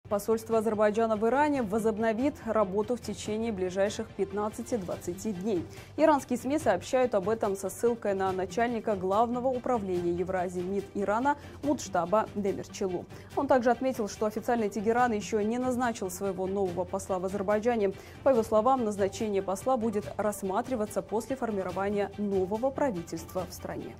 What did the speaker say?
Посольство Азербайджана в Иране возобновит работу в течение ближайших 15-20 дней. Иранские СМИ сообщают об этом со ссылкой на начальника Главного управления Евразии МИД Ирана Муджтаба Демирчилу. Он также отметил, что официальный Тегеран еще не назначил своего нового посла в Азербайджане. По его словам, назначение посла будет рассматриваться после формирования нового правительства в стране.